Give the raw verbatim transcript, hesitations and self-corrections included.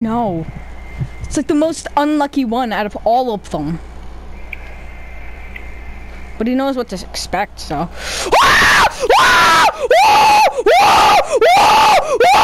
No. It's like the most unlucky one out of all of them. But he knows what to expect, so. Ah! Ah! Ah! Ah! Ah!